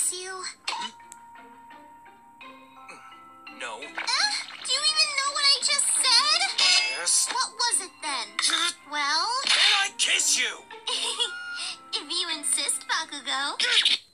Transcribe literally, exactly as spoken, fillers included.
kiss you? No. Uh, do you even know what I just said? Yes. What was it then? Well? Can I kiss you? If you insist, Bakugo.